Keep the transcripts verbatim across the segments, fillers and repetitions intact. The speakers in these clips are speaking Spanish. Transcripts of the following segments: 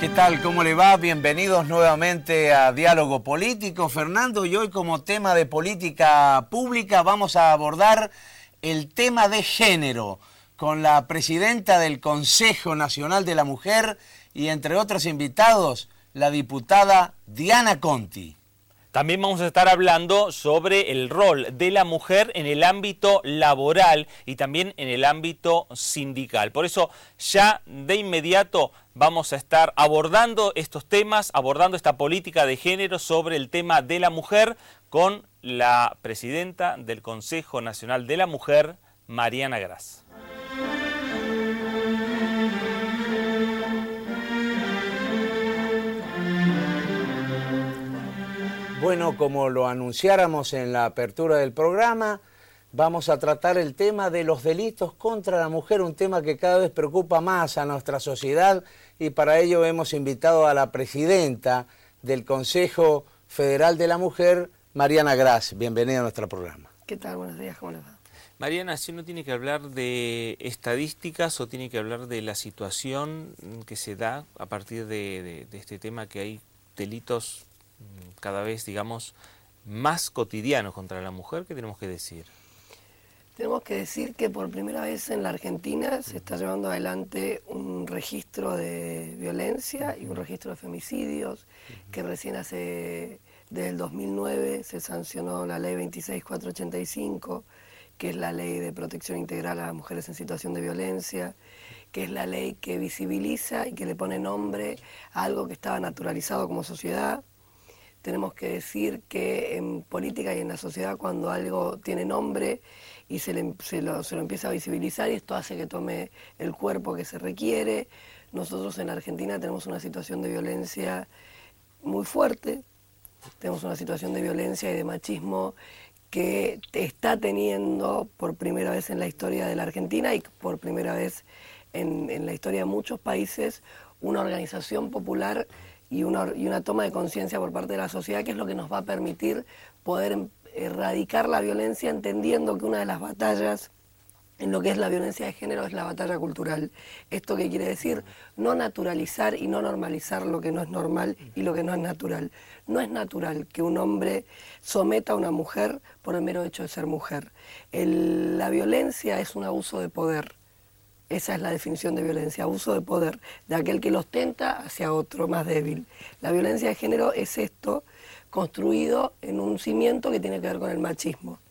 tal? ¿Cómo le va? Bienvenidos nuevamente a Diálogo Político. Fernando, y hoy como tema de política pública vamos a abordar el tema de género con la presidenta del Consejo Nacional de la Mujer y entre otros invitados, la diputada Diana Conti. También vamos a estar hablando sobre el rol de la mujer en el ámbito laboral y también en el ámbito sindical. Por eso ya de inmediato vamos a estar abordando estos temas, abordando esta política de género sobre el tema de la mujer con la presidenta del Consejo Nacional de la Mujer, Mariana Gras. Bueno, como lo anunciáramos en la apertura del programa, vamos a tratar el tema de los delitos contra la mujer, un tema que cada vez preocupa más a nuestra sociedad, y para ello hemos invitado a la presidenta del Consejo Federal de la Mujer, Mariana Gras. Bienvenida a nuestro programa. ¿Qué tal? Buenos días, ¿cómo les va? Mariana, ¿si uno tiene que hablar de estadísticas o tiene que hablar de la situación que se da a partir de, de, de este tema, que hay delitos cada vez, digamos, más cotidianos contra la mujer? ¿Qué tenemos que decir? Tenemos que decir que por primera vez en la Argentina se está llevando adelante un registro de violencia y un registro de femicidios, que recién hace, desde el dos mil nueve, se sancionó la ley veintiséis mil cuatrocientos ochenta y cinco, que es la ley de protección integral a las mujeres en situación de violencia, que es la ley que visibiliza y que le pone nombre a algo que estaba naturalizado como sociedad. Tenemos que decir que en política y en la sociedad, cuando algo tiene nombre y se, le, se, lo, se lo empieza a visibilizar, y esto hace que tome el cuerpo que se requiere. Nosotros en Argentina tenemos una situación de violencia muy fuerte, tenemos una situación de violencia y de machismo que está teniendo por primera vez en la historia de la Argentina y por primera vez en, en la historia de muchos países una organización popular y una, y una toma de conciencia por parte de la sociedad, que es lo que nos va a permitir poder erradicar la violencia, entendiendo que una de las batallas en lo que es la violencia de género es la batalla cultural. ¿Esto qué quiere decir? No naturalizar y no normalizar lo que no es normal y lo que no es natural. No es natural que un hombre someta a una mujer por el mero hecho de ser mujer. El, la violencia es un abuso de poder. Esa es la definición de violencia, abuso de poder, de aquel que lo ostenta hacia otro más débil. La violencia de género es esto, construido en un cimiento que tiene que ver con el machismo.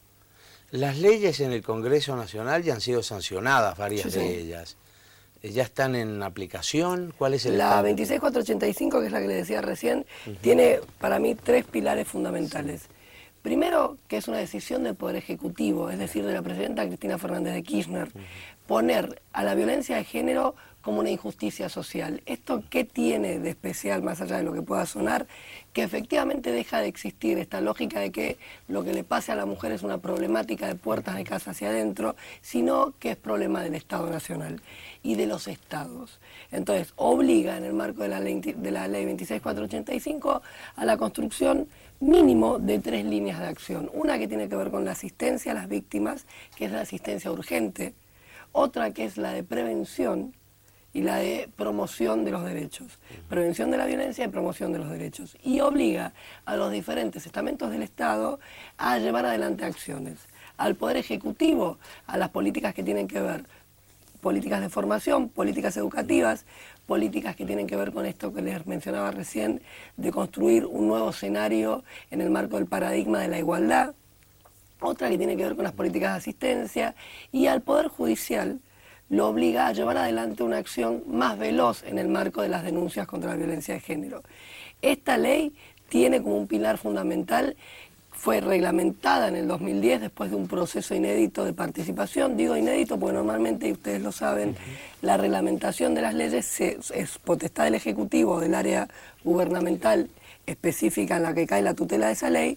Las leyes en el Congreso Nacional ya han sido sancionadas, varias sí, de sí. ellas. ¿Ya están en aplicación? ¿Cuál es el La estado? veintiséis mil cuatrocientos ochenta y cinco, que es la que le decía recién, uh-huh. tiene para mí tres pilares fundamentales. Sí. Primero, que es una decisión del Poder Ejecutivo, es decir, de la presidenta Cristina Fernández de Kirchner, uh-huh. poner a la violencia de género como una injusticia social. ¿Esto qué tiene de especial, más allá de lo que pueda sonar? Que efectivamente deja de existir esta lógica de que lo que le pase a la mujer es una problemática de puertas de casa hacia adentro, sino que es problema del Estado Nacional y de los estados. Entonces, obliga en el marco de la ley, de la ley veintiséis mil cuatrocientos ochenta y cinco a la construcción mínimo de tres líneas de acción. Una que tiene que ver con la asistencia a las víctimas, que es la asistencia urgente. Otra que es la de prevención y la de promoción de los derechos. Prevención de la violencia y promoción de los derechos. Y obliga a los diferentes estamentos del Estado a llevar adelante acciones. Al Poder Ejecutivo, a las políticas que tienen que ver, políticas de formación, políticas educativas, políticas que tienen que ver con esto que les mencionaba recién, de construir un nuevo escenario en el marco del paradigma de la igualdad. Otra que tiene que ver con las políticas de asistencia, y al Poder Judicial lo obliga a llevar adelante una acción más veloz en el marco de las denuncias contra la violencia de género. Esta ley tiene como un pilar fundamental, fue reglamentada en el dos mil diez después de un proceso inédito de participación. Digo inédito porque normalmente, y ustedes lo saben, uh-huh. la reglamentación de las leyes se, es potestad del Ejecutivo, del área gubernamental específica en la que cae la tutela de esa ley,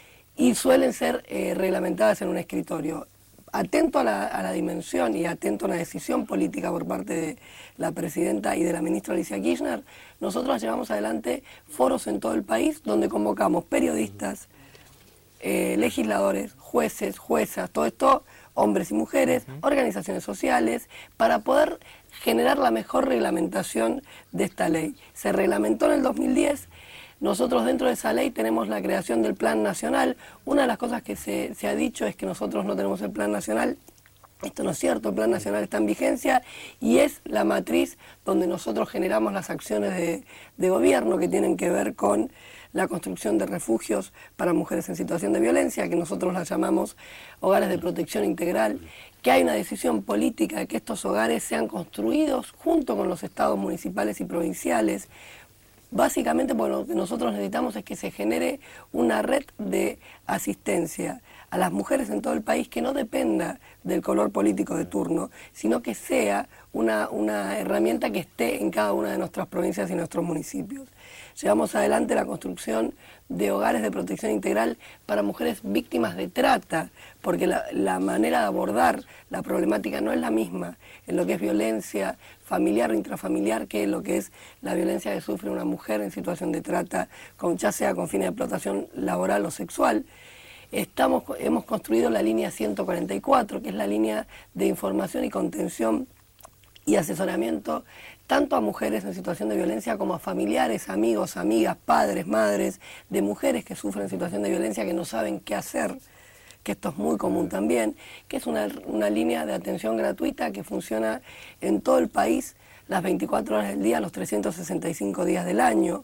y suelen ser eh, reglamentadas en un escritorio. Atento a la, a la dimensión y atento a una decisión política por parte de la presidenta y de la ministra Alicia Kirchner, nosotros llevamos adelante foros en todo el país donde convocamos periodistas, eh, legisladores, jueces, juezas, todo esto hombres y mujeres, organizaciones sociales, para poder generar la mejor reglamentación de esta ley. Se reglamentó en el dos mil diez. Nosotros dentro de esa ley tenemos la creación del Plan Nacional. Una de las cosas que se, se ha dicho es que nosotros no tenemos el Plan Nacional. Esto no es cierto, el Plan Nacional está en vigencia y es la matriz donde nosotros generamos las acciones de, de gobierno que tienen que ver con la construcción de refugios para mujeres en situación de violencia, que nosotros las llamamos hogares de protección integral, que hay una decisión política de que estos hogares sean construidos junto con los estados municipales y provinciales. Básicamente porque lo que nosotros necesitamos es que se genere una red de asistencia a las mujeres en todo el país que no dependa del color político de turno, sino que sea una, una herramienta que esté en cada una de nuestras provincias y nuestros municipios. Llevamos adelante la construcción de hogares de protección integral para mujeres víctimas de trata, porque la, la manera de abordar la problemática no es la misma en lo que es violencia familiar o intrafamiliar que en lo que es la violencia que sufre una mujer en situación de trata, con, ya sea con fines de explotación laboral o sexual. Estamos, hemos construido la línea ciento cuarenta y cuatro, que es la línea de información y contención y asesoramiento tanto a mujeres en situación de violencia como a familiares, amigos, amigas, padres, madres de mujeres que sufren situación de violencia que no saben qué hacer, que esto es muy común también, que es una, una línea de atención gratuita que funciona en todo el país las veinticuatro horas del día, los trescientos sesenta y cinco días del año.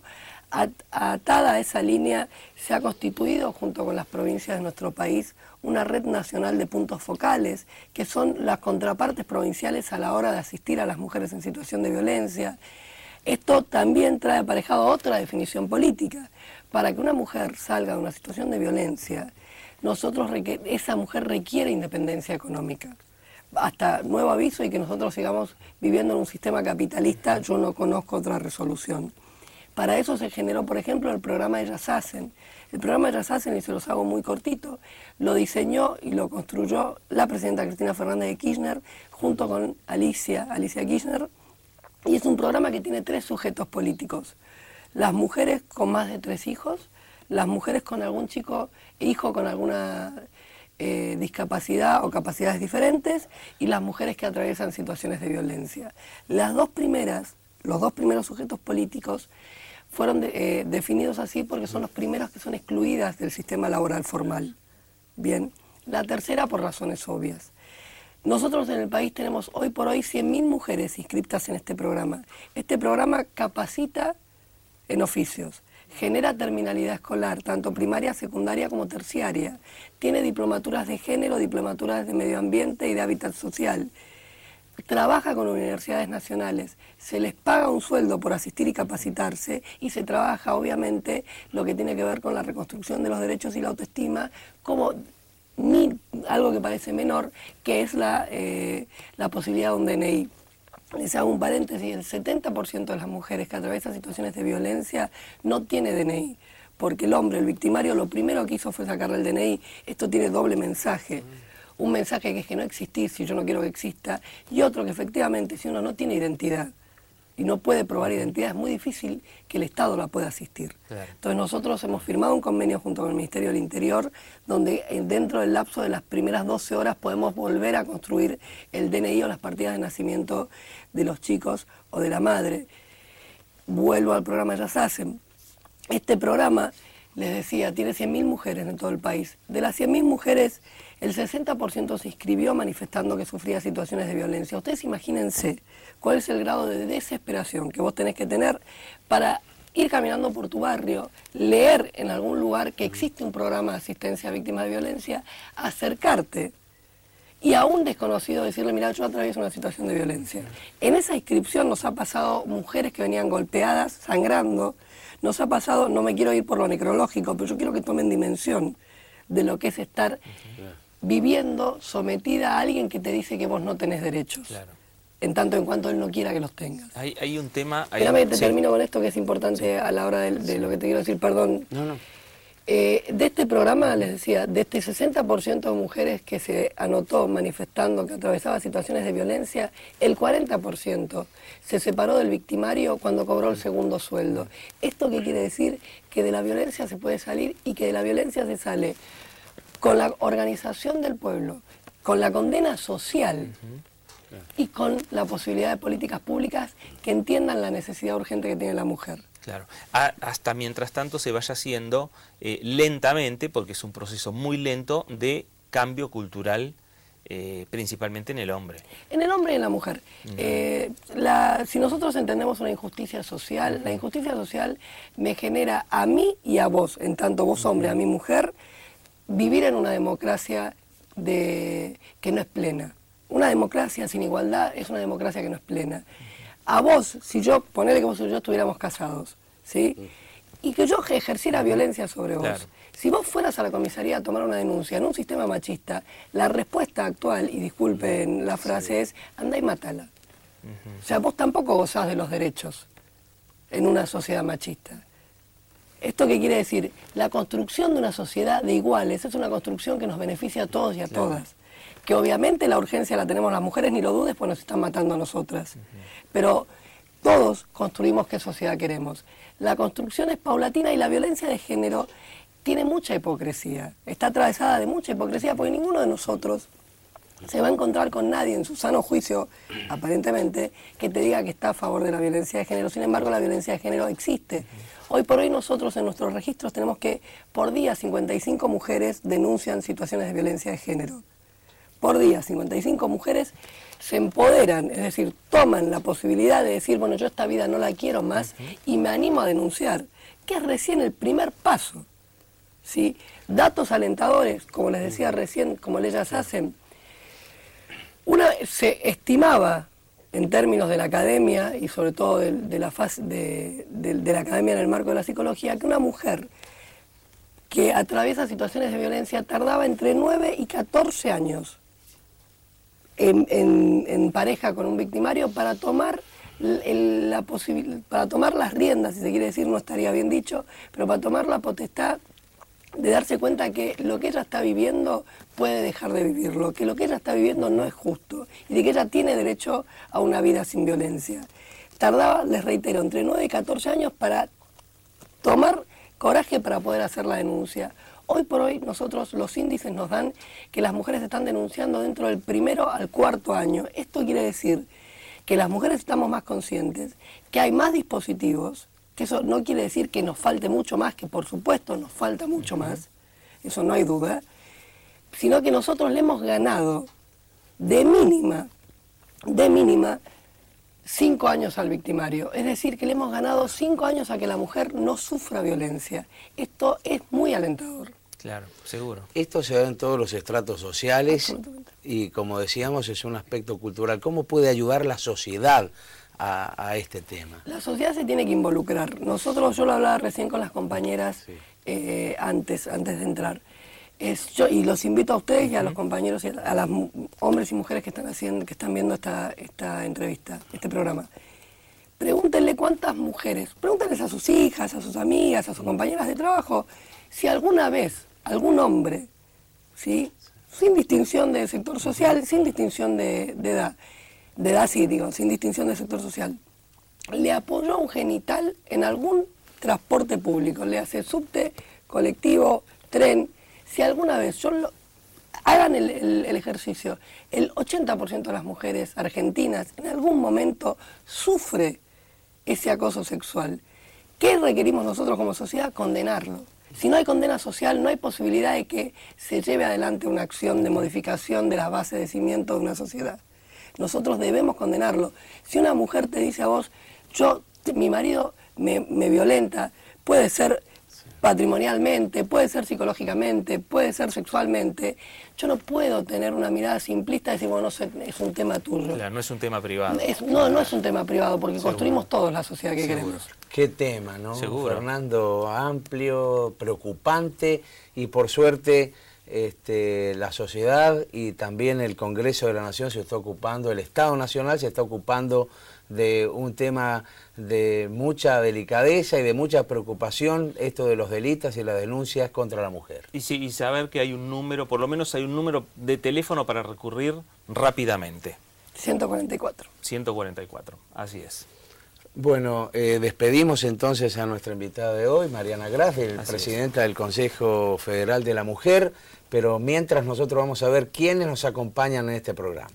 Atada a esa línea se ha constituido, junto con las provincias de nuestro país, una red nacional de puntos focales, que son las contrapartes provinciales a la hora de asistir a las mujeres en situación de violencia. Esto también trae aparejado otra definición política. Para que una mujer salga de una situación de violencia, nosotros esa mujer requiere independencia económica. Hasta nuevo aviso y que nosotros sigamos viviendo en un sistema capitalista, yo no conozco otra resolución. Para eso se generó, por ejemplo, el programa Ellas Hacen. El programa Ellas Hacen, y se los hago muy cortito, lo diseñó y lo construyó la presidenta Cristina Fernández de Kirchner junto con Alicia, Alicia Kirchner, y es un programa que tiene tres sujetos políticos. Las mujeres con más de tres hijos, las mujeres con algún chico, hijo con alguna eh, discapacidad o capacidades diferentes, y las mujeres que atraviesan situaciones de violencia. Las dos primeras, los dos primeros sujetos políticos fueron de, eh, definidos así porque son los primeros que son excluidas del sistema laboral formal. Bien, la tercera por razones obvias. Nosotros en el país tenemos hoy por hoy cien mil mujeres inscritas en este programa. Este programa capacita en oficios, genera terminalidad escolar, tanto primaria, secundaria como terciaria. Tiene diplomaturas de género, diplomaturas de medio ambiente y de hábitat social. Trabaja con universidades nacionales, se les paga un sueldo por asistir y capacitarse y se trabaja obviamente lo que tiene que ver con la reconstrucción de los derechos y la autoestima como ni, algo que parece menor, que es la, eh, la posibilidad de un D N I. Les hago un paréntesis, el setenta por ciento de las mujeres que atraviesan situaciones de violencia no tiene D N I, porque el hombre, el victimario, lo primero que hizo fue sacarle el D N I. Esto tiene doble mensaje. Un mensaje que es que no existir si yo no quiero que exista, y otro que efectivamente si uno no tiene identidad y no puede probar identidad, es muy difícil que el Estado la pueda asistir. Claro. Entonces nosotros hemos firmado un convenio junto con el Ministerio del Interior, donde dentro del lapso de las primeras doce horas podemos volver a construir el D N I o las partidas de nacimiento de los chicos o de la madre. Vuelvo al programa Ellas Hacen. Este programa, les decía, tiene cien mil mujeres en todo el país. De las cien mil mujeres, el sesenta por ciento se inscribió manifestando que sufría situaciones de violencia. Ustedes imagínense cuál es el grado de desesperación que vos tenés que tener para ir caminando por tu barrio, leer en algún lugar que existe un programa de asistencia a víctimas de violencia, acercarte y a un desconocido decirle, mira, yo atravieso una situación de violencia. En esa inscripción nos ha pasado mujeres que venían golpeadas, sangrando, nos ha pasado, no me quiero ir por lo necrológico, pero yo quiero que tomen dimensión de lo que es estar viviendo sometida a alguien que te dice que vos no tenés derechos, claro, en tanto en cuanto él no quiera que los tengas. Hay, hay un tema... Hay Espérame que te sí. termino con esto que es importante sí. a la hora de, de sí. lo que te quiero decir, perdón. No, no. Eh, de este programa, les decía, de este sesenta por ciento de mujeres que se anotó manifestando que atravesaba situaciones de violencia, el cuarenta por ciento se separó del victimario cuando cobró el segundo sueldo. ¿Esto qué quiere decir? Que de la violencia se puede salir y que de la violencia se sale con la organización del pueblo, con la condena social uh-huh. y con la posibilidad de políticas públicas que entiendan la necesidad urgente que tiene la mujer. Claro, a, hasta mientras tanto se vaya haciendo eh, lentamente, porque es un proceso muy lento, de cambio cultural, eh, principalmente en el hombre. En el hombre y en la mujer. Uh-huh. eh, la, si nosotros entendemos una injusticia social, uh-huh. la injusticia social me genera a mí y a vos, en tanto vos hombre, uh-huh. a mi mujer, vivir en una democracia de, que no es plena. Una democracia sin igualdad es una democracia que no es plena. A vos, si yo, ponele que vos y yo estuviéramos casados, ¿sí? Y que yo ejerciera violencia sobre vos. Claro. Si vos fueras a la comisaría a tomar una denuncia en un sistema machista, la respuesta actual, y disculpen la frase, es anda y mátala. Uh-huh. O sea, vos tampoco gozás de los derechos en una sociedad machista. ¿Esto qué quiere decir? La construcción de una sociedad de iguales es una construcción que nos beneficia a todos y a claro. todas. Que obviamente la urgencia la tenemos las mujeres, ni lo dudes, pues nos están matando a nosotras. Uh-huh. Pero todos construimos qué sociedad queremos. La construcción es paulatina y la violencia de género tiene mucha hipocresía. Está atravesada de mucha hipocresía porque ninguno de nosotros se va a encontrar con nadie en su sano juicio, aparentemente, que te diga que está a favor de la violencia de género. Sin embargo, la violencia de género existe. Hoy por hoy nosotros en nuestros registros tenemos que por día cincuenta y cinco mujeres denuncian situaciones de violencia de género. Por día cincuenta y cinco mujeres se empoderan, es decir, toman la posibilidad de decir, bueno, yo esta vida no la quiero más y me animo a denunciar, que es recién el primer paso. ¿Sí? Datos alentadores, como les decía recién, como ellas hacen. Una se estimaba, en términos de la academia y sobre todo de, de, la, fase, de, de, de la academia en el marco de la psicología, que una mujer que atraviesa situaciones de violencia tardaba entre nueve y catorce años en, en, en pareja con un victimario para tomar, el, la posibil, para tomar las riendas, si se quiere decir, no estaría bien dicho, pero para tomar la potestad de darse cuenta que lo que ella está viviendo puede dejar de vivirlo, que lo que ella está viviendo no es justo y de que ella tiene derecho a una vida sin violencia. Tardaba, les reitero, entre nueve y catorce años para tomar coraje para poder hacer la denuncia. Hoy por hoy nosotros los índices nos dan que las mujeres están denunciando dentro del primero al cuarto año. Esto quiere decir que las mujeres estamos más conscientes, que hay más dispositivos, que eso no quiere decir que nos falte mucho más, que por supuesto nos falta mucho más, eso no hay duda, sino que nosotros le hemos ganado de mínima, de mínima, cinco años al victimario. Es decir, que le hemos ganado cinco años a que la mujer no sufra violencia. Esto es muy alentador. Claro, seguro. Esto se da en todos los estratos sociales y, como decíamos, es un aspecto cultural. ¿Cómo puede ayudar la sociedad A, a este tema? La sociedad se tiene que involucrar. Nosotros, yo lo hablaba recién con las compañeras sí. eh, antes, antes de entrar. Es, yo, y los invito a ustedes uh-huh. y a los compañeros, y a, a los hombres y mujeres que están haciendo, que están viendo esta, esta entrevista, este programa. Pregúntenle cuántas mujeres, pregúntenles a sus hijas, a sus amigas, a sus compañeras de trabajo, si alguna vez algún hombre, ¿sí? sin distinción de sector social, uh-huh. sin distinción de, de edad, de edad sí, digo, sin distinción de sector social, le apoyó un genital en algún transporte público, le hace subte, colectivo, tren. Si alguna vez, yo lo, hagan el, el, el ejercicio, el ochenta por ciento de las mujeres argentinas en algún momento sufre ese acoso sexual. ¿Qué requerimos nosotros como sociedad? Condenarlo. Si no hay condena social, no hay posibilidad de que se lleve adelante una acción de modificación de las bases de cimiento de una sociedad. Nosotros debemos condenarlo. Si una mujer te dice a vos, yo, mi marido me, me violenta, puede ser patrimonialmente, puede ser psicológicamente, puede ser sexualmente, yo no puedo tener una mirada simplista y decir, bueno, no, es un tema tuyo. Claro, no es un tema privado. Es, no, no es un tema privado, porque Seguro. construimos todos la sociedad que Seguro. queremos. Qué tema, ¿no? Seguro. Fernando, amplio, preocupante y por suerte Este, la sociedad y también el Congreso de la Nación se está ocupando, el Estado Nacional se está ocupando de un tema de mucha delicadeza y de mucha preocupación, esto de los delitos y las denuncias contra la mujer. Y, sí, y saber que hay un número, por lo menos hay un número de teléfono para recurrir rápidamente. ciento cuarenta y cuatro. ciento cuarenta y cuatro, así es. Bueno, eh, despedimos entonces a nuestra invitada de hoy, Mariana Graf, presidenta del Consejo Federal de la Mujer, pero mientras nosotros vamos a ver quiénes nos acompañan en este programa.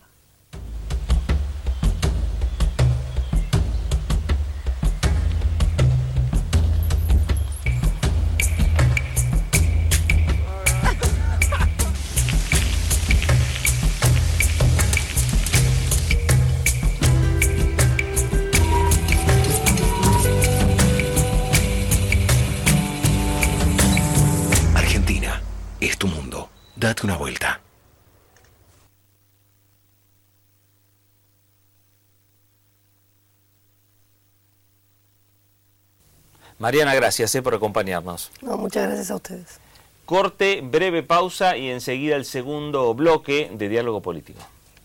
Es tu mundo. Date una vuelta. Mariana, gracias eh, por acompañarnos. No, muchas gracias a ustedes. Corte, breve pausa y enseguida el segundo bloque de Diálogo Político.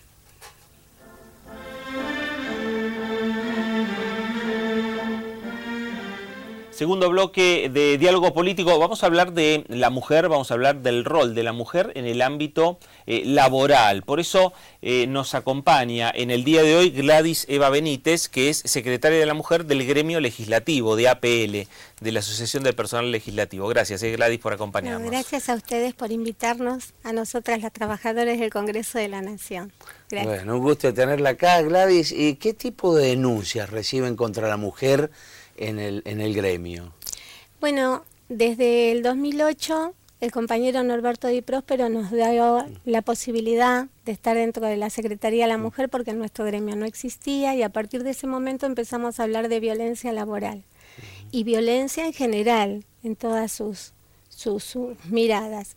Segundo bloque de Diálogo Político. Vamos a hablar de la mujer, vamos a hablar del rol de la mujer en el ámbito eh, laboral. Por eso eh, nos acompaña en el día de hoy Gladys Eva Benítez, que es secretaria de la Mujer del Gremio Legislativo de A P L, de la Asociación del Personal Legislativo. Gracias, eh, Gladys, por acompañarnos. No, gracias a ustedes por invitarnos, a nosotras las trabajadoras del Congreso de la Nación. Gracias. Bueno, un gusto tenerla acá, Gladys. ¿Y qué tipo de denuncias reciben contra la mujer en el, en el gremio? Bueno, desde el dos mil ocho el compañero Norberto Di Próspero nos dio la posibilidad de estar dentro de la Secretaría de la Mujer porque en nuestro gremio no existía, y a partir de ese momento empezamos a hablar de violencia laboral y violencia en general en todas sus, sus, sus miradas.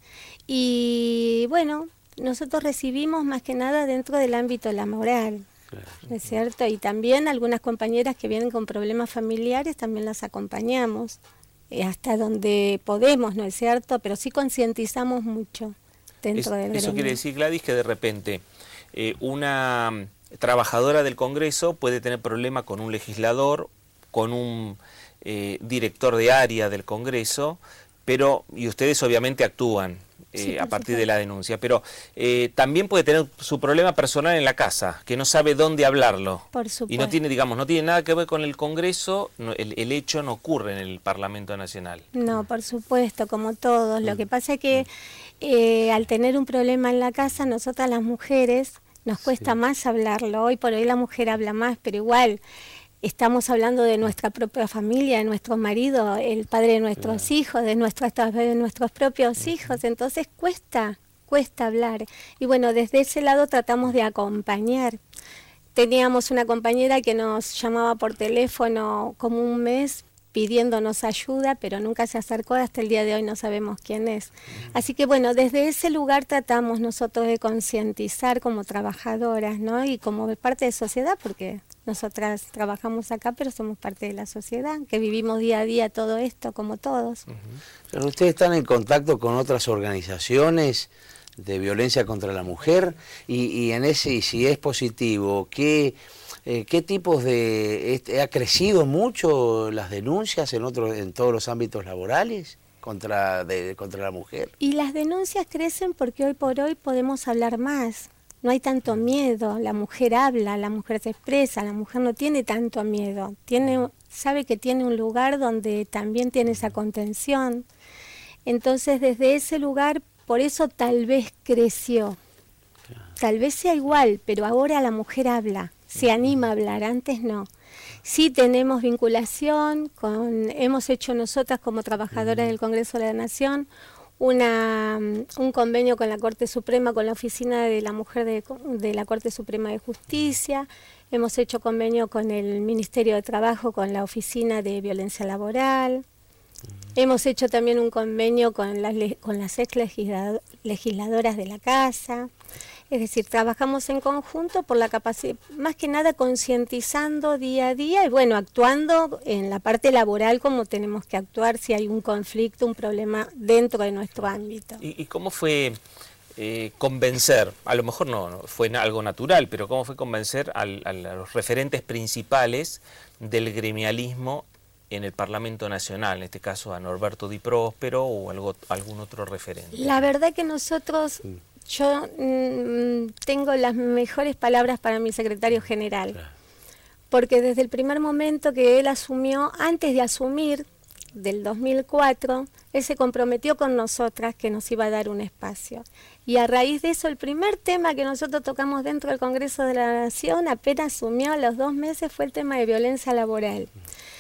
Y bueno, nosotros recibimos más que nada dentro del ámbito laboral, ¿no es cierto? Y también algunas compañeras que vienen con problemas familiares también las acompañamos eh, hasta donde podemos, ¿no es cierto? Pero sí concientizamos mucho dentro es, del gremio. Eso quiere decir, Gladys, que de repente eh, una trabajadora del Congreso puede tener problema con un legislador, con un eh, director de área del Congreso, pero, y ustedes obviamente actúan Eh, sí, a partir supuesto. de la denuncia, pero eh, también puede tener su problema personal en la casa, que no sabe dónde hablarlo. Por supuesto. Y no tiene, digamos, no tiene nada que ver con el Congreso, no, el, el hecho no ocurre en el Parlamento Nacional. No, por supuesto, como todos. Lo que pasa es que eh, al tener un problema en la casa, nosotras las mujeres nos cuesta sí. más hablarlo. Hoy por hoy la mujer habla más, pero igual estamos hablando de nuestra propia familia, de nuestro marido, el padre de nuestros claro. hijos, de nuestros, de nuestros propios uh-huh. hijos, entonces cuesta, cuesta hablar. Y bueno, desde ese lado tratamos de acompañar. Teníamos una compañera que nos llamaba por teléfono como un mes pidiéndonos ayuda, pero nunca se acercó, hasta el día de hoy no sabemos quién es. Así que bueno, desde ese lugar tratamos nosotros de concientizar como trabajadoras, ¿no? Y como parte de sociedad, porque nosotras trabajamos acá, pero somos parte de la sociedad, que vivimos día a día todo esto, como todos. Pero ustedes están en contacto con otras organizaciones de violencia contra la mujer, y, y en ese, y si es positivo, ¿qué, eh, qué tipos de... Este, ¿ha crecido mucho las denuncias en, otros, en todos los ámbitos laborales contra, de, contra la mujer? Y las denuncias crecen porque hoy por hoy podemos hablar más. No hay tanto miedo, la mujer habla, la mujer se expresa, la mujer no tiene tanto miedo, tiene, sabe que tiene un lugar donde también tiene esa contención. Entonces desde ese lugar, por eso tal vez creció, tal vez sea igual, pero ahora la mujer habla, se anima a hablar, antes no. Sí tenemos vinculación, con, hemos hecho nosotras como trabajadoras del Congreso de la Nación, Una, un convenio con la Corte Suprema, con la Oficina de la Mujer de, de la Corte Suprema de Justicia, hemos hecho convenio con el Ministerio de Trabajo, con la Oficina de Violencia Laboral, hemos hecho también un convenio con las, con las ex legisladoras de la Casa. Es decir, trabajamos en conjunto por la capacidad, más que nada concientizando día a día y bueno, actuando en la parte laboral como tenemos que actuar si hay un conflicto, un problema dentro de nuestro ámbito. ¿Y, y cómo fue eh, convencer, a lo mejor no, no fue algo natural, pero cómo fue convencer al, al, a los referentes principales del gremialismo en el Parlamento Nacional, en este caso a Norberto Di Próspero o algo, algún otro referente? La verdad que nosotros... Yo mmm, tengo las mejores palabras para mi secretario general, porque desde el primer momento que él asumió, antes de asumir, del dos mil cuatro, él se comprometió con nosotras que nos iba a dar un espacio. Y a raíz de eso, el primer tema que nosotros tocamos dentro del Congreso de la Nación, apenas asumió a los dos meses, fue el tema de violencia laboral.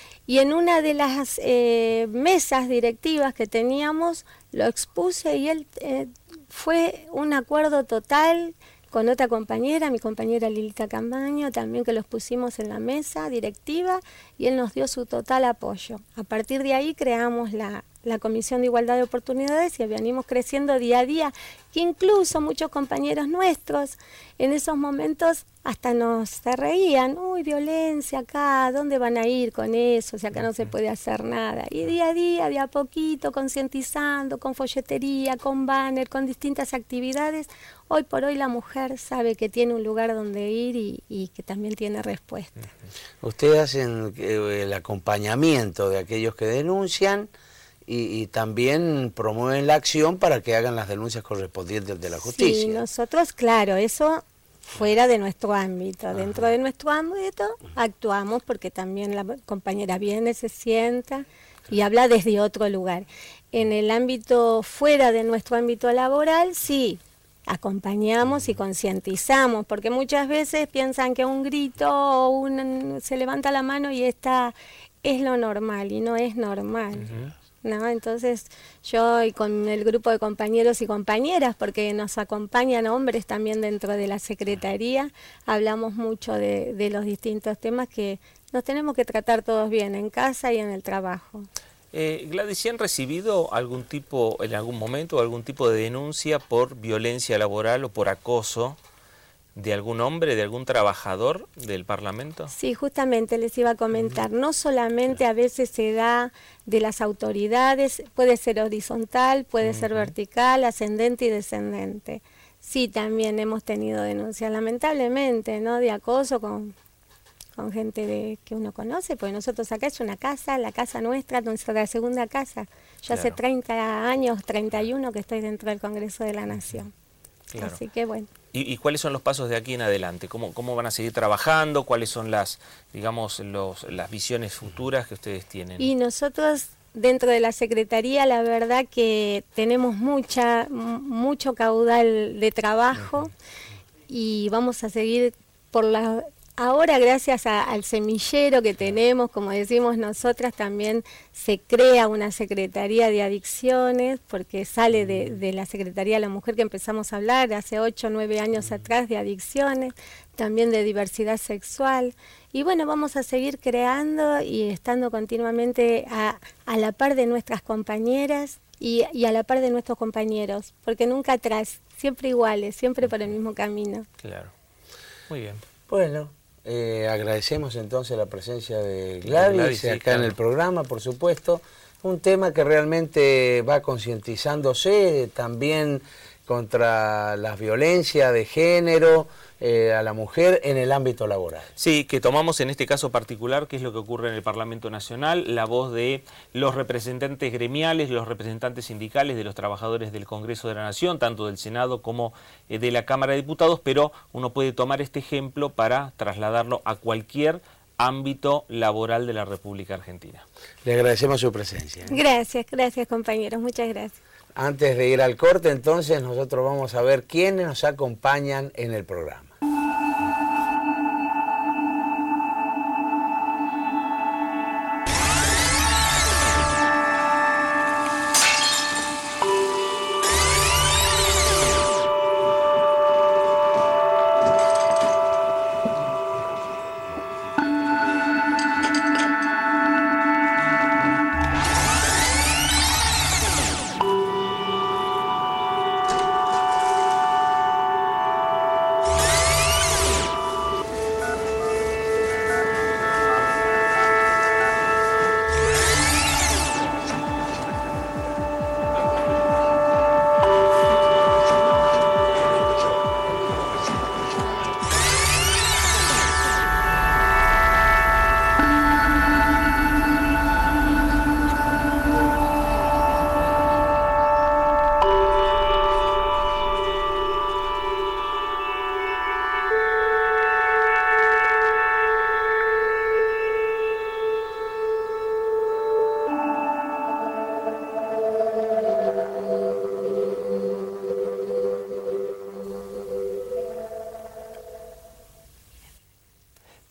Y en una de las eh, mesas directivas que teníamos, lo expuse y él eh, fue un acuerdo total con otra compañera, mi compañera Lilita Camaño, también, que los pusimos en la mesa directiva y él nos dio su total apoyo. A partir de ahí creamos la, la Comisión de Igualdad de Oportunidades y venimos creciendo día a día, que incluso muchos compañeros nuestros en esos momentos hasta nos se reían, uy, violencia acá, ¿dónde van a ir con eso? Si acá no se puede hacer nada. Y día a día, de a poquito, concientizando, con folletería, con banner, con distintas actividades, hoy por hoy la mujer sabe que tiene un lugar donde ir y, y que también tiene respuesta. Ustedes hacen el acompañamiento de aquellos que denuncian y, y también promueven la acción para que hagan las denuncias correspondientes de la justicia. Sí, nosotros, claro, eso fuera de nuestro ámbito. Ajá. Dentro de nuestro ámbito actuamos porque también la compañera viene, se sienta y habla desde otro lugar. En el ámbito fuera de nuestro ámbito laboral, sí, acompañamos y concientizamos, porque muchas veces piensan que un grito o un, se levanta la mano y esta es lo normal, y no es normal. Uh-huh. ¿No? Entonces yo y con el grupo de compañeros y compañeras, porque nos acompañan hombres también dentro de la Secretaría, hablamos mucho de, de los distintos temas que nos tenemos que tratar todos bien, en casa y en el trabajo. Eh, Gladys, ¿sí han recibido algún tipo, en algún momento, algún tipo de denuncia por violencia laboral o por acoso de algún hombre, de algún trabajador del Parlamento? Sí, justamente les iba a comentar, no solamente a veces se da de las autoridades, puede ser horizontal, puede uh-huh. ser vertical, ascendente y descendente. Sí, también hemos tenido denuncias, lamentablemente, ¿no?, de acoso con, con gente de, que uno conoce, porque nosotros acá es una casa, la casa nuestra, nuestra segunda casa. Yo claro. hace treinta años, treinta y uno que estoy dentro del Congreso de la Nación. Claro. Así que bueno. ¿Y, ¿Y cuáles son los pasos de aquí en adelante? ¿Cómo, cómo van a seguir trabajando? ¿Cuáles son las, digamos, los, las visiones futuras que ustedes tienen? Y nosotros dentro de la Secretaría, la verdad que tenemos mucha, mucho caudal de trabajo uh-huh. y vamos a seguir por la... Ahora, gracias a, al semillero que tenemos, como decimos nosotras, también se crea una Secretaría de Adicciones, porque sale de, de la Secretaría de la Mujer que empezamos a hablar hace ocho o nueve años atrás de adicciones, también de diversidad sexual. Y bueno, vamos a seguir creando y estando continuamente a, a la par de nuestras compañeras y, y a la par de nuestros compañeros, porque nunca atrás, siempre iguales, siempre por el mismo camino. Claro. Muy bien. Bueno. Eh, agradecemos entonces la presencia de Gladys, Gladys sí, acá claro. en el programa, por supuesto. Un tema que realmente va concientizándose también contra la violencia de género eh, a la mujer en el ámbito laboral. Sí, que tomamos en este caso particular, que es lo que ocurre en el Parlamento Nacional, la voz de los representantes gremiales, los representantes sindicales de los trabajadores del Congreso de la Nación, tanto del Senado como eh, de la Cámara de Diputados, pero uno puede tomar este ejemplo para trasladarlo a cualquier ámbito laboral de la República Argentina. Le agradecemos su presencia. Gracias, gracias compañeros, muchas gracias. Antes de ir al corte, entonces, nosotros vamos a ver quiénes nos acompañan en el programa.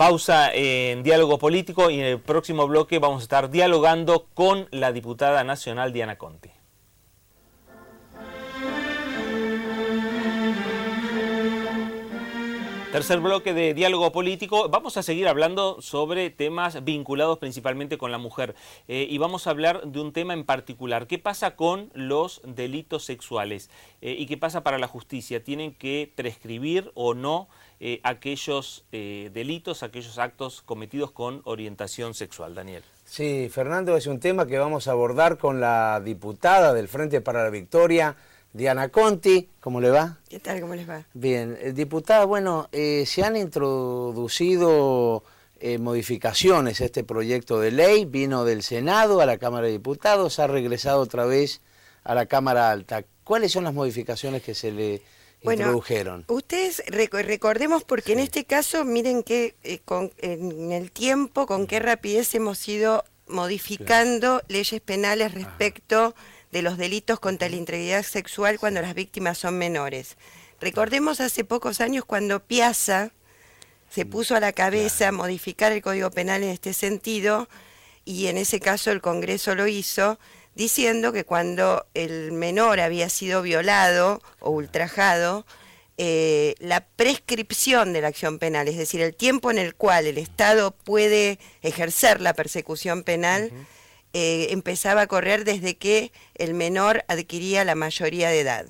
Pausa en Diálogo Político y en el próximo bloque vamos a estar dialogando con la diputada nacional Diana Conti. Tercer bloque de Diálogo Político. Vamos a seguir hablando sobre temas vinculados principalmente con la mujer. Eh, y vamos a hablar de un tema en particular. ¿Qué pasa con los delitos sexuales? Eh, ¿Y qué pasa para la justicia? ¿Tienen que prescribir o no eh, aquellos eh, delitos, aquellos actos cometidos con orientación sexual? Daniel. Sí, Fernando, es un tema que vamos a abordar con la diputada del Frente para la Victoria, Diana Conti. ¿Cómo le va? ¿Qué tal? ¿Cómo les va? Bien, eh, diputada, bueno, eh, se han introducido eh, modificaciones a este proyecto de ley, vino del Senado a la Cámara de Diputados, ha regresado otra vez a la Cámara Alta. ¿Cuáles son las modificaciones que se le bueno, introdujeron? Ustedes rec recordemos, porque sí. En este caso, miren que eh, con, en el tiempo, con qué rapidez hemos ido modificando claro. leyes penales respecto ah. de los delitos contra la integridad sexual cuando las víctimas son menores. Recordemos hace pocos años cuando Piazza se puso a la cabeza claro. modificar el Código Penal en este sentido, y en ese caso el Congreso lo hizo, diciendo que cuando el menor había sido violado o ultrajado, eh, la prescripción de la acción penal, es decir, el tiempo en el cual el Estado puede ejercer la persecución penal, uh-huh. Eh, empezaba a correr desde que el menor adquiría la mayoría de edad.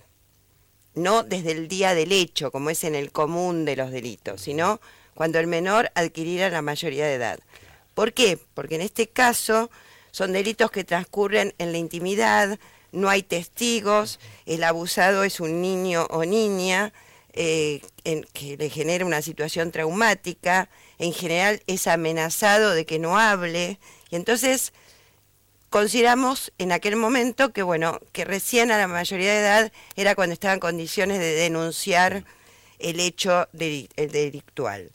No desde el día del hecho, como es en el común de los delitos, sino cuando el menor adquiriera la mayoría de edad. ¿Por qué? Porque en este caso son delitos que transcurren en la intimidad, no hay testigos, el abusado es un niño o niña, eh, en, que le genera una situación traumática, en general es amenazado de que no hable, y entonces consideramos en aquel momento que, bueno, que recién a la mayoría de edad era cuando estaba en condiciones de denunciar el hecho delictual.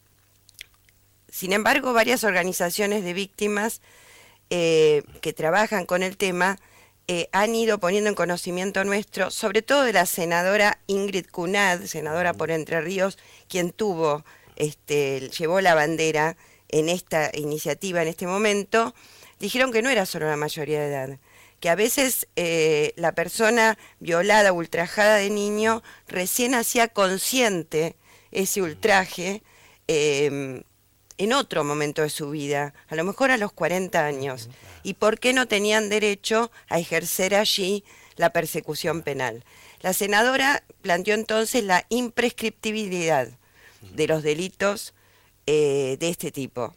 Sin embargo, varias organizaciones de víctimas eh, que trabajan con el tema eh, han ido poniendo en conocimiento nuestro, sobre todo de la senadora Ingrid Cunad, senadora por Entre Ríos, quien tuvo, este, llevó la bandera en esta iniciativa en este momento. Dijeron que no era solo la mayoría de edad, que a veces eh, la persona violada, ultrajada de niño, recién hacía consciente ese ultraje eh, en otro momento de su vida, a lo mejor a los cuarenta años, y por qué no tenían derecho a ejercer allí la persecución penal. La senadora planteó entonces la imprescriptibilidad de los delitos eh, de este tipo.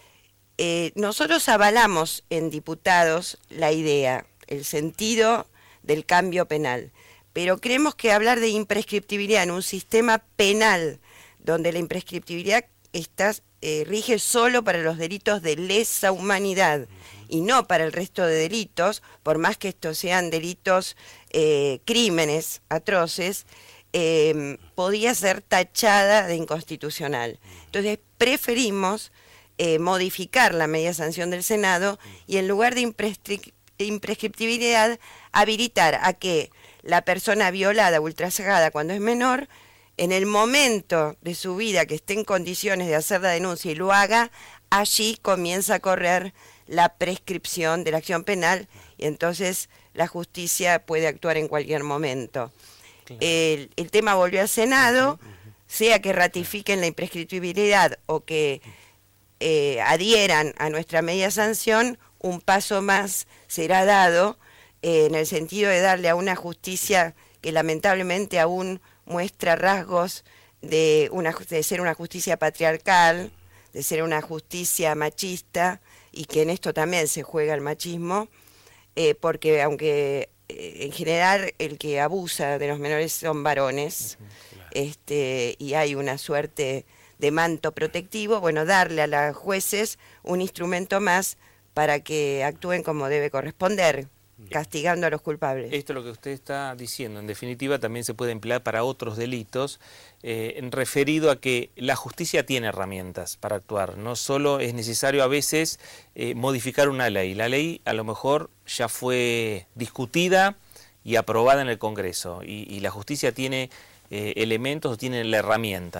Eh, nosotros avalamos en diputados la idea, el sentido del cambio penal, pero creemos que hablar de imprescriptibilidad en un sistema penal donde la imprescriptibilidad está, eh, rige solo para los delitos de lesa humanidad y no para el resto de delitos, por más que estos sean delitos, eh, crímenes atroces, eh, podía ser tachada de inconstitucional. Entonces preferimos Eh, modificar la media sanción del Senado y en lugar de imprescri imprescriptibilidad habilitar a que la persona violada o ultrajada cuando es menor, en el momento de su vida que esté en condiciones de hacer la denuncia y lo haga, allí comienza a correr la prescripción de la acción penal y entonces la justicia puede actuar en cualquier momento. Claro. El, el tema volvió al Senado, sea que ratifiquen la imprescriptibilidad o que Eh, adhieran a nuestra media sanción, un paso más será dado eh, en el sentido de darle a una justicia que lamentablemente aún muestra rasgos de, una, de ser una justicia patriarcal, de ser una justicia machista, y que en esto también se juega el machismo, eh, porque aunque eh, en general el que abusa de los menores son varones, uh-huh, claro. este, y hay una suerte de manto protectivo, bueno, darle a los jueces un instrumento más para que actúen como debe corresponder, castigando a los culpables. Esto es lo que usted está diciendo, en definitiva también se puede emplear para otros delitos, eh, en referido a que la justicia tiene herramientas para actuar, no solo es necesario a veces eh, modificar una ley, la ley a lo mejor ya fue discutida y aprobada en el Congreso, y, y la justicia tiene eh, elementos, tiene la herramienta.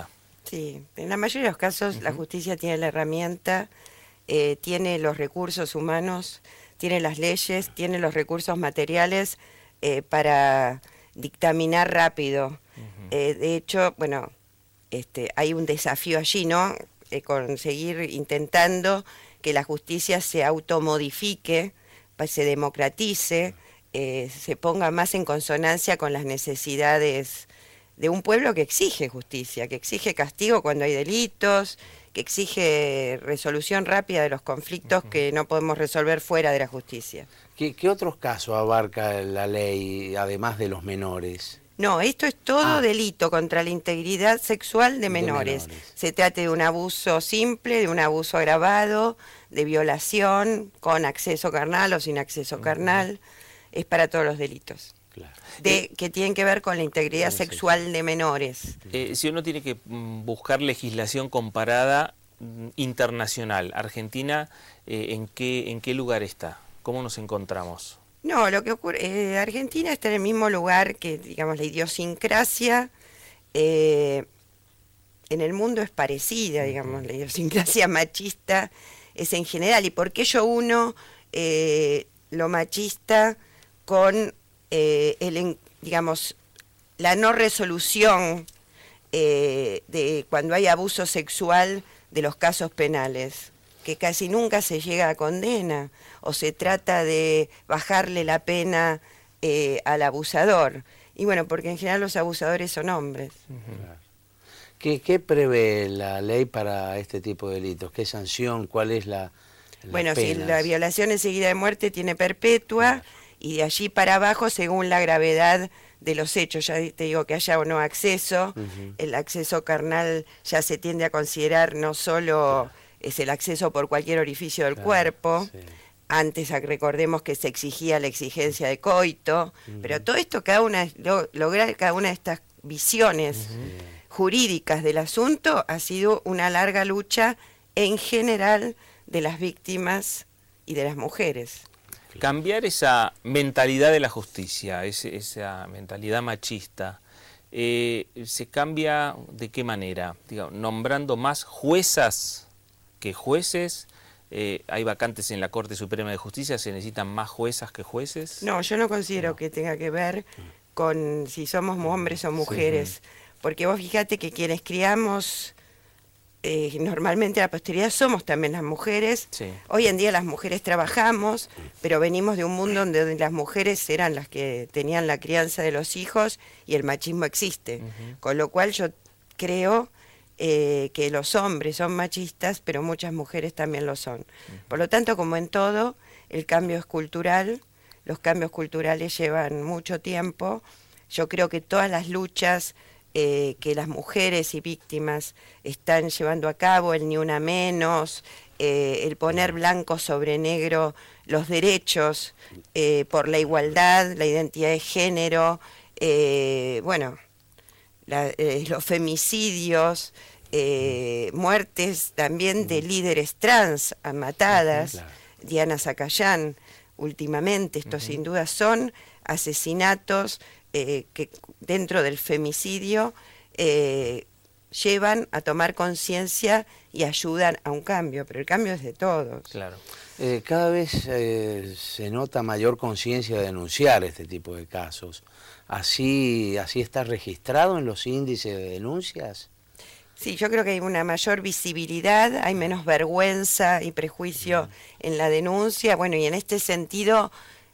Sí, en la mayoría de los casos uh-huh. la justicia tiene la herramienta, eh, tiene los recursos humanos, tiene las leyes, tiene los recursos materiales eh, para dictaminar rápido. Uh-huh. eh, de hecho, bueno, este, hay un desafío allí, ¿no? Eh, conseguir intentando que la justicia se automodifique, se democratice, eh, se ponga más en consonancia con las necesidades de un pueblo que exige justicia, que exige castigo cuando hay delitos, que exige resolución rápida de los conflictos uh-huh. que no podemos resolver fuera de la justicia. ¿Qué, qué otros casos abarca la ley, además de los menores? No, esto es todo ah. delito contra la integridad sexual de menores. de menores. Se trata de un abuso simple, de un abuso agravado, de violación, con acceso carnal o sin acceso uh-huh. carnal. Es para todos los delitos. Claro. De, que tienen que ver con la integridad sexual de menores. Eh, si uno tiene que mm, buscar legislación comparada mm, internacional, Argentina, eh, ¿en qué, en qué lugar está? ¿Cómo nos encontramos? No, lo que ocurre, eh, Argentina está en el mismo lugar que, digamos, la idiosincrasia eh, en el mundo es parecida, digamos, la idiosincrasia machista es en general. ¿Y por qué yo uno eh, lo machista con Eh, el, digamos, la no resolución eh, de cuando hay abuso sexual de los casos penales, que casi nunca se llega a condena, o se trata de bajarle la pena eh, al abusador? Y bueno, porque en general los abusadores son hombres. Uh-huh. ¿Qué, ¿Qué prevé la ley para este tipo de delitos? ¿Qué sanción? ¿Cuál es la, la Bueno, penas? Si la violación enseguida de muerte tiene perpetua, claro. Y de allí para abajo, según la gravedad de los hechos, ya te digo que haya o no acceso, uh-huh. el acceso carnal ya se tiende a considerar no solo claro. es el acceso por cualquier orificio del claro, cuerpo, sí. Antes recordemos que se exigía la exigencia de coito, uh-huh. pero todo esto, cada una, lo, lograr cada una de estas visiones uh-huh. jurídicas del asunto ha sido una larga lucha en general de las víctimas y de las mujeres. Cambiar esa mentalidad de la justicia, ese, esa mentalidad machista, eh, ¿se cambia de qué manera? Digo, nombrando más juezas que jueces. Eh, ¿Hay vacantes en la Corte Suprema de Justicia? ¿Se necesitan más juezas que jueces? No, yo no considero no. que tenga que ver con si somos hombres o mujeres, sí. porque vos fíjate que quienes criamos Eh, normalmente a la posteridad somos también las mujeres. Sí. Hoy en día las mujeres trabajamos, pero venimos de un mundo donde las mujeres eran las que tenían la crianza de los hijos y el machismo existe. Uh-huh. Con lo cual yo creo eh, que los hombres son machistas, pero muchas mujeres también lo son. Uh-huh. Por lo tanto, como en todo, el cambio es cultural, los cambios culturales llevan mucho tiempo. Yo creo que todas las luchas Eh, que las mujeres y víctimas están llevando a cabo, el ni una menos, eh, el poner blanco sobre negro los derechos eh, por la igualdad, la identidad de género, eh, bueno, la, eh, los femicidios, eh, muertes también de líderes trans matadas, claro. Diana Zacayán, últimamente, estos uh-huh. sin duda son asesinatos Eh, que dentro del femicidio eh, llevan a tomar conciencia y ayudan a un cambio, pero el cambio es de todos. Claro. Eh, cada vez eh, se nota mayor conciencia de denunciar este tipo de casos. ¿Así, así está registrado en los índices de denuncias? Sí, yo creo que hay una mayor visibilidad, hay menos vergüenza y prejuicio uh-huh. en la denuncia. Bueno, y en este sentido,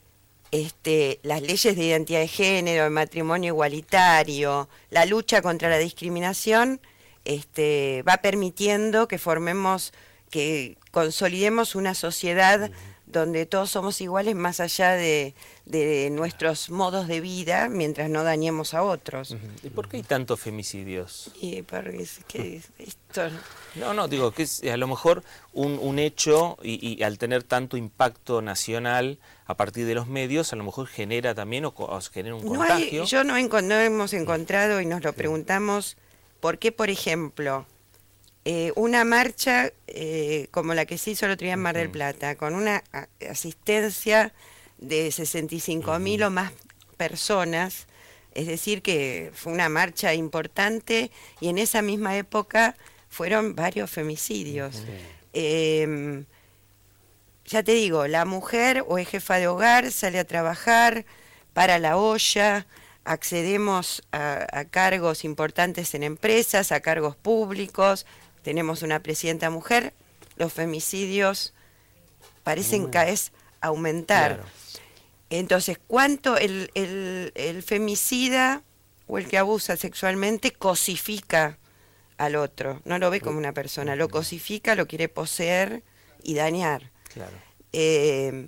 Este, las leyes de identidad de género, el matrimonio igualitario, la lucha contra la discriminación, este, va permitiendo que formemos, que consolidemos una sociedad uh-huh. donde todos somos iguales más allá de, de nuestros modos de vida, mientras no dañemos a otros. Uh-huh. ¿Y por qué hay tantos femicidios? Y porque es que esto... No, no, digo que es a lo mejor un, un hecho y, y al tener tanto impacto nacional a partir de los medios, a lo mejor genera también o, o genera un contagio. No hay, yo no, no hemos encontrado y nos lo preguntamos, ¿por qué, por ejemplo, eh, una marcha eh, como la que se hizo el otro día en Mar del Plata, con una asistencia de sesenta y cinco mil uh-huh. o más personas, Es decir, que fue una marcha importante y en esa misma época fueron varios femicidios. Sí. Eh, ya te digo, la mujer o es jefa de hogar, sale a trabajar, para la olla, accedemos a, a cargos importantes en empresas, a cargos públicos, tenemos una presidenta mujer, los femicidios parecen cada vez aumentar. Claro. Entonces, ¿cuánto el, el, el femicida o el que abusa sexualmente cosifica al otro? No lo ve como una persona, lo cosifica, lo quiere poseer y dañar. Claro. Eh,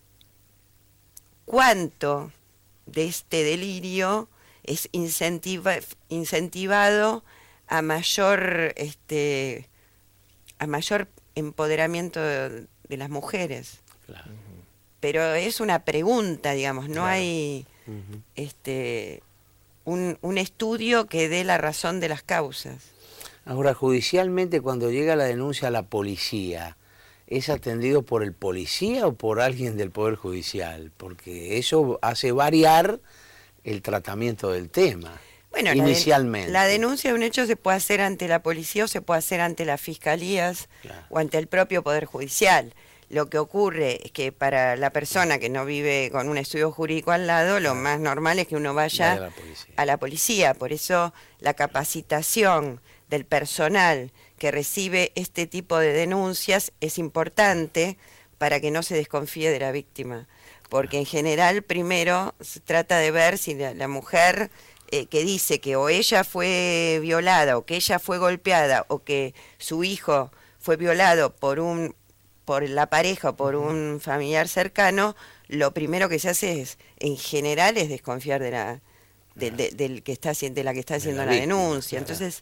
¿Cuánto de este delirio es incentiva, incentivado a mayor, este, a mayor empoderamiento de, de las mujeres? Claro. Pero es una pregunta, digamos, no claro. hay uh-huh. este, un, un estudio que dé la razón de las causas. Ahora, judicialmente, cuando llega la denuncia a la policía, ¿es atendido por el policía o por alguien del Poder Judicial? Porque eso hace variar el tratamiento del tema, bueno, inicialmente. La, de, la denuncia de un hecho se puede hacer ante la policía o se puede hacer ante las fiscalías claro. o ante el propio Poder Judicial. Lo que ocurre es que para la persona que no vive con un estudio jurídico al lado, lo más normal es que uno vaya a la policía. A la policía. Por eso la capacitación del personal que recibe este tipo de denuncias es importante para que no se desconfíe de la víctima. Porque en general primero se trata de ver si la, la mujer eh, que dice que o ella fue violada o que ella fue golpeada o que su hijo fue violado por un por la pareja o por un familiar cercano, lo primero que se hace es, en general, es desconfiar de la de, de, del que está de la que está haciendo la, la denuncia. Entonces,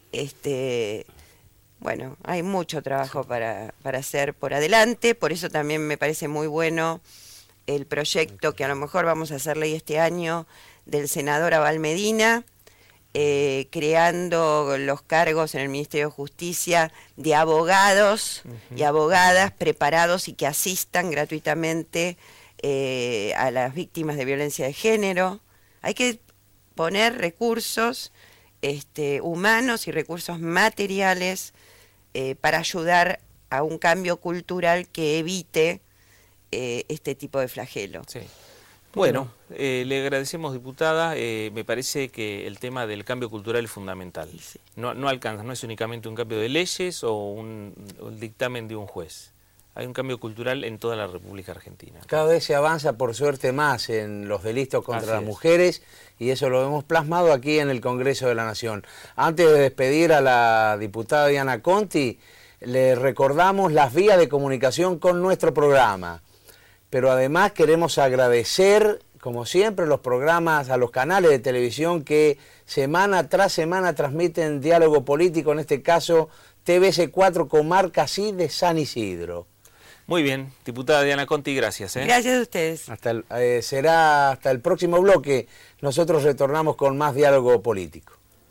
este bueno, hay mucho trabajo para, para hacer por adelante, por eso también me parece muy bueno el proyecto que a lo mejor vamos a hacer ley este año del senador Abal Medina, Eh, creando los cargos en el Ministerio de Justicia de abogados uh-huh. y abogadas preparados y que asistan gratuitamente eh, a las víctimas de violencia de género. Hay que poner recursos este, humanos y recursos materiales eh, para ayudar a un cambio cultural que evite eh, este tipo de flagelo. Sí. Bueno, eh, le agradecemos, diputada. Eh, me parece que el tema del cambio cultural es fundamental. Sí. No, no alcanza, no es únicamente un cambio de leyes o un, un dictamen de un juez. Hay un cambio cultural en toda la República Argentina. Cada vez se avanza, por suerte, más en los delitos contra Así las es. mujeres y eso lo hemos plasmado aquí en el Congreso de la Nación. Antes de despedir a la diputada Diana Conti, le recordamos las vías de comunicación con nuestro programa. Pero además queremos agradecer, como siempre, los programas, a los canales de televisión que semana tras semana transmiten diálogo político, en este caso T V C cuatro Comarca Sí de San Isidro. Muy bien, diputada Diana Conti, gracias. ¿eh? Gracias a ustedes. Hasta el, eh, será hasta el próximo bloque. Nosotros retornamos con más diálogo político.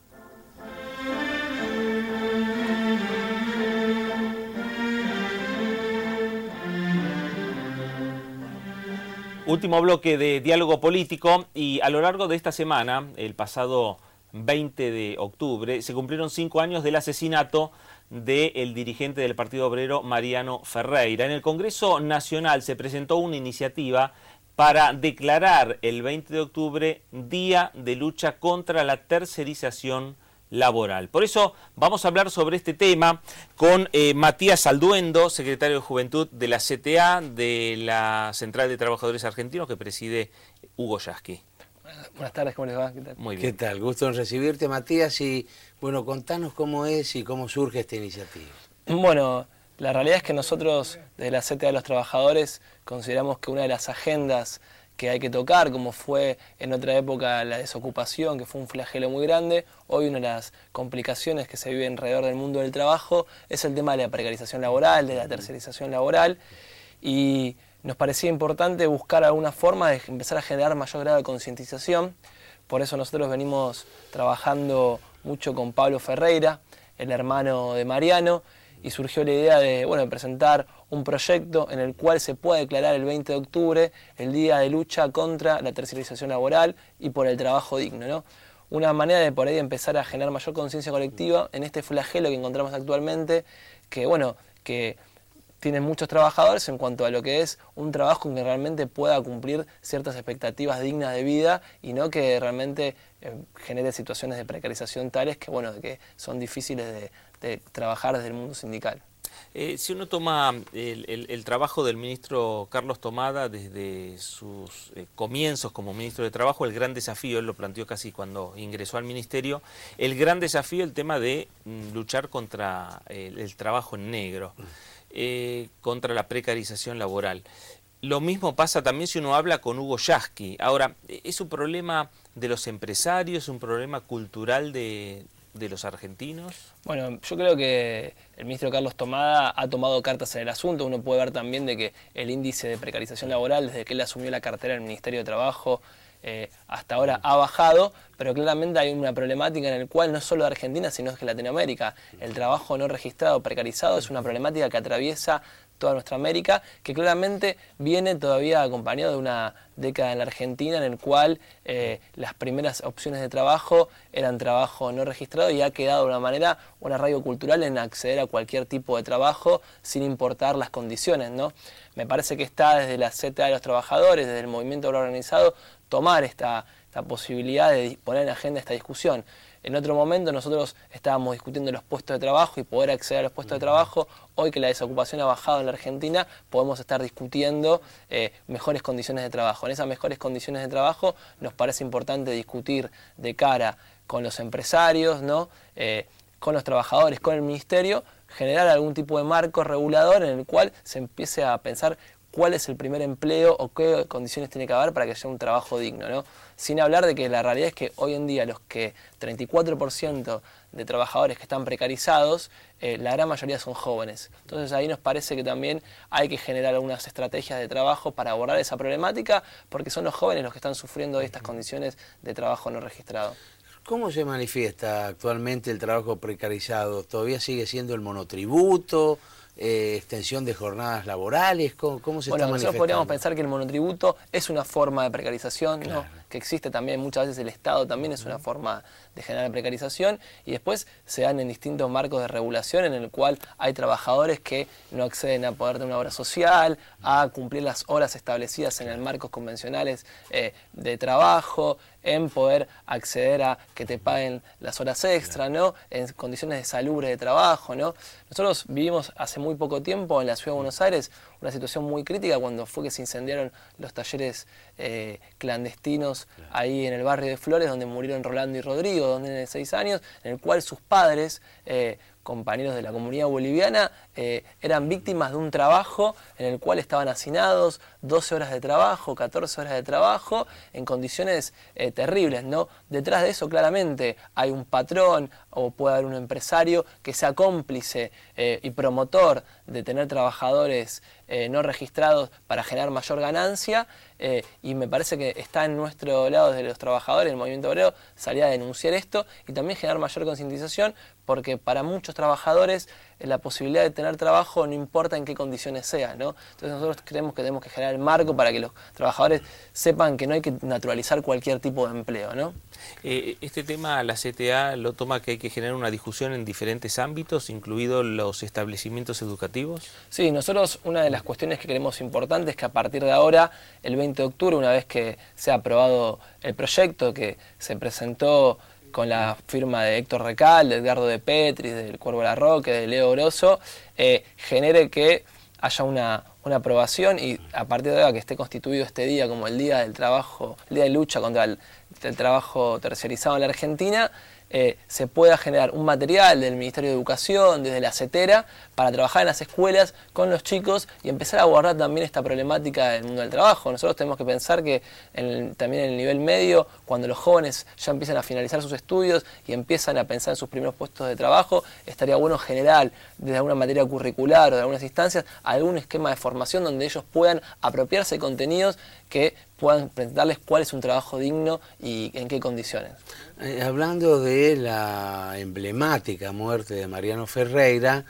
Último bloque de diálogo político y a lo largo de esta semana, el pasado veinte de octubre, se cumplieron cinco años del asesinato del dirigente del Partido Obrero Mariano Ferreira. En el Congreso Nacional se presentó una iniciativa para declarar el veinte de octubre Día de Lucha contra la Tercerización Laboral. Por eso vamos a hablar sobre este tema con eh, Matías Alduendo, secretario de Juventud de la C T A, de la Central de Trabajadores Argentinos, que preside Hugo Yasky. Buenas tardes, ¿cómo les va? ¿Qué tal? Muy bien. ¿Qué tal? Gusto en recibirte, Matías, y bueno, contanos cómo es y cómo surge esta iniciativa. Bueno, la realidad es que nosotros, desde la C T A de los Trabajadores, consideramos que una de las agendas que hay que tocar, como fue en otra época la desocupación, que fue un flagelo muy grande, hoy una de las complicaciones que se vive alrededor del mundo del trabajo es el tema de la precarización laboral, de la tercerización laboral, y nos parecía importante buscar alguna forma de empezar a generar mayor grado de concientización. Por eso nosotros venimos trabajando mucho con Pablo Ferreira, el hermano de Mariano, y surgió la idea de, bueno, de presentar un proyecto en el cual se pueda declarar el veinte de octubre el Día de Lucha contra la Tercerización Laboral y por el trabajo digno, ¿no? Una manera de por ahí empezar a generar mayor conciencia colectiva en este flagelo que encontramos actualmente, que bueno, que tienen muchos trabajadores en cuanto a lo que es un trabajo que realmente pueda cumplir ciertas expectativas dignas de vida y no que realmente eh, genere situaciones de precarización tales que, bueno, que son difíciles de, de trabajar desde el mundo sindical. Eh, si uno toma el, el, el trabajo del ministro Carlos Tomada desde sus eh, comienzos como ministro de Trabajo, el gran desafío, él lo planteó casi cuando ingresó al ministerio, el gran desafío, el tema de mm, luchar contra el, el trabajo en negro, eh, contra la precarización laboral. Lo mismo pasa también si uno habla con Hugo Yasky. Ahora, ¿es un problema de los empresarios, es un problema cultural de... de los argentinos? Bueno, yo creo que el ministro Carlos Tomada ha tomado cartas en el asunto. Uno puede ver también de que el índice de precarización laboral, desde que él asumió la cartera del Ministerio de Trabajo, eh, hasta ahora ha bajado, pero claramente hay una problemática en la cual no solo de Argentina, sino que Latinoamérica. El trabajo no registrado, precarizado, es una problemática que atraviesa toda nuestra América, que claramente viene todavía acompañado de una década en la Argentina en el cual eh, las primeras opciones de trabajo eran trabajo no registrado y ha quedado de una manera un arraigo cultural en acceder a cualquier tipo de trabajo sin importar las condiciones, ¿no? Me parece que está desde la C T A de los trabajadores, desde el movimiento obrero organizado, tomar esta, esta posibilidad de poner en agenda esta discusión. En otro momento nosotros estábamos discutiendo los puestos de trabajo y poder acceder a los puestos de trabajo. Hoy que la desocupación ha bajado en la Argentina, podemos estar discutiendo eh, mejores condiciones de trabajo. En esas mejores condiciones de trabajo nos parece importante discutir de cara con los empresarios, ¿no? eh, con los trabajadores, con el ministerio, generar algún tipo de marco regulador en el cual se empiece a pensar cuál es el primer empleo o qué condiciones tiene que haber para que haya un trabajo digno, ¿no? Sin hablar de que la realidad es que hoy en día los que treinta y cuatro por ciento de trabajadores que están precarizados, eh, la gran mayoría son jóvenes. Entonces ahí nos parece que también hay que generar algunas estrategias de trabajo para abordar esa problemática, porque son los jóvenes los que están sufriendo estas condiciones de trabajo no registrado. ¿Cómo se manifiesta actualmente el trabajo precarizado? ¿Todavía sigue siendo el monotributo? Eh, extensión de jornadas laborales, ¿cómo, cómo se bueno, está manifestando? Nosotros podríamos pensar que el monotributo es una forma de precarización, claro, ¿no? Que existe también, muchas veces el Estado también es una forma de generar precarización, y después se dan en distintos marcos de regulación en el cual hay trabajadores que no acceden a poder de una obra social, a cumplir las horas establecidas en el marcos convencionales eh, de trabajo, en poder acceder a que te paguen las horas extra, ¿no? En condiciones de salubre de trabajo, ¿no? Nosotros vivimos hace muy poco tiempo en la Ciudad de Buenos Aires una situación muy crítica cuando fue que se incendiaron los talleres eh, clandestinos ahí en el barrio de Flores, donde murieron Rolando y Rodrigo, dos nenes de seis años, en el cual sus padres, eh, compañeros de la comunidad boliviana, eh, eran víctimas de un trabajo en el cual estaban hacinados doce horas de trabajo, catorce horas de trabajo, en condiciones eh, terribles, ¿no? Detrás de eso claramente hay un patrón o puede haber un empresario que sea cómplice eh, y promotor de tener trabajadores eh, no registrados para generar mayor ganancia, eh, y me parece que está en nuestro lado de los trabajadores, el movimiento obrero, salir a denunciar esto y también generar mayor concientización, porque para muchos trabajadores eh, la posibilidad de tener trabajo no importa en qué condiciones sea, ¿no? Entonces nosotros creemos que tenemos que generar el marco para que los trabajadores sepan que no hay que naturalizar cualquier tipo de empleo, ¿no? Eh, este tema la C T A lo toma que hay que generar una discusión en diferentes ámbitos, incluidos los establecimientos educativos. Sí, nosotros una de las cuestiones que creemos importante es que a partir de ahora, el veinte de octubre, una vez que sea aprobado el proyecto que se presentó con la firma de Héctor Recal, de Edgardo de Petris, del Cuervo Larroque, de Leo Grosso, eh, genere que haya una, una aprobación y a partir de ahora que esté constituido este día como el Día del Trabajo, el Día de Lucha contra el, el Trabajo Tercerizado en la Argentina, eh, se pueda generar un material del Ministerio de Educación, desde la CETERA, para trabajar en las escuelas con los chicos y empezar a abordar también esta problemática del mundo del trabajo. Nosotros tenemos que pensar que en el, también en el nivel medio, cuando los jóvenes ya empiezan a finalizar sus estudios y empiezan a pensar en sus primeros puestos de trabajo, estaría bueno generar desde alguna materia curricular o de algunas instancias algún esquema de formación donde ellos puedan apropiarse de contenidos que puedan presentarles cuál es un trabajo digno y en qué condiciones. Eh, hablando de la emblemática muerte de Mariano Ferreira,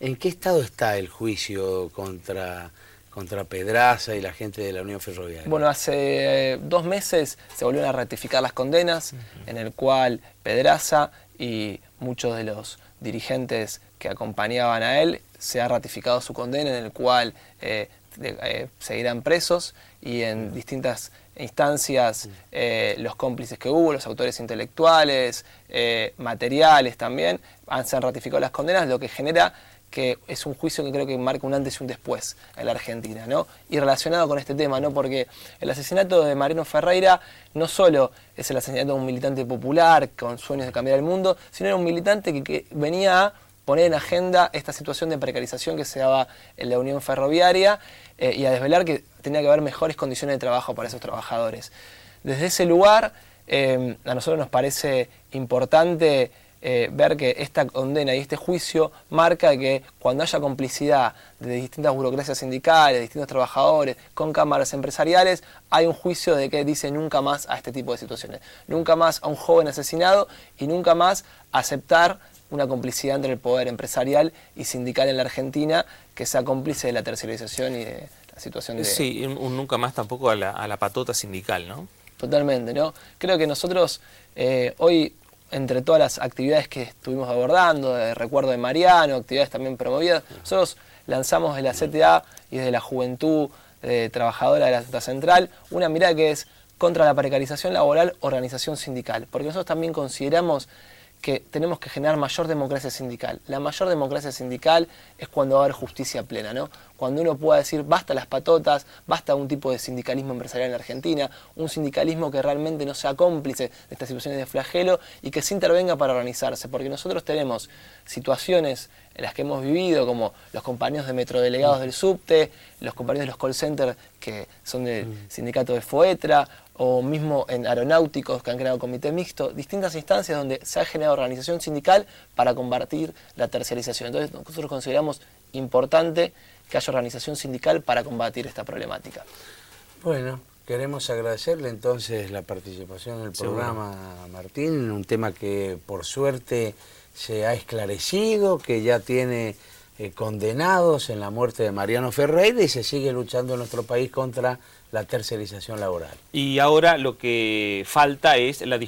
¿En qué estado está el juicio contra, contra Pedraza y la gente de la Unión Ferroviaria? Bueno, hace eh, dos meses se volvieron a ratificar las condenas, uh-huh. en el cual Pedraza y muchos de los dirigentes que acompañaban a él se ha ratificado su condena, en el cual eh, de, eh, seguirán presos, y en uh-huh. distintas instancias eh, los cómplices que hubo, los autores intelectuales, eh, materiales también, han, se han ratificado las condenas, lo que genera que es un juicio que creo que marca un antes y un después en la Argentina, ¿no? Y relacionado con este tema, ¿no? Porque el asesinato de Mariano Ferreira no solo es el asesinato de un militante popular con sueños de cambiar el mundo, sino era un militante que, que venía a poner en agenda esta situación de precarización que se daba en la Unión Ferroviaria eh, y a desvelar que tenía que haber mejores condiciones de trabajo para esos trabajadores. Desde ese lugar, eh, a nosotros nos parece importante Eh, ver que esta condena y este juicio marca que cuando haya complicidad de distintas burocracias sindicales, de distintos trabajadores, con cámaras empresariales, hay un juicio de que dice nunca más a este tipo de situaciones, nunca más a un joven asesinado y nunca más aceptar una complicidad entre el poder empresarial y sindical en la Argentina que sea cómplice de la tercerización y de la situación de... Sí, un nunca más tampoco a la, a la patota sindical, ¿no? Totalmente, ¿no? Creo que nosotros eh, hoy... entre todas las actividades que estuvimos abordando, de recuerdo de Mariano, actividades también promovidas, nosotros lanzamos de la C T A y desde la Juventud eh, Trabajadora de la Junta Central una mirada que es contra la precarización laboral, organización sindical, porque nosotros también consideramos que tenemos que generar mayor democracia sindical. La mayor democracia sindical es cuando va a haber justicia plena, ¿no? Cuando uno pueda decir basta las patotas, basta un tipo de sindicalismo empresarial en la Argentina, un sindicalismo que realmente no sea cómplice de estas situaciones de flagelo y que se intervenga para organizarse, porque nosotros tenemos situaciones en las que hemos vivido, como los compañeros de metrodelegados del subte, los compañeros de los call centers que son del sindicato de FOETRA, o mismo en aeronáuticos que han creado comité mixto, distintas instancias donde se ha generado organización sindical para combatir la terciarización. Entonces nosotros consideramos importante que haya organización sindical para combatir esta problemática. Bueno, queremos agradecerle entonces la participación en el programa, sí, Martín, un tema que por suerte se ha esclarecido, que ya tiene eh, condenados en la muerte de Mariano Ferreira y se sigue luchando en nuestro país contra la tercerización laboral. Y ahora lo que falta es la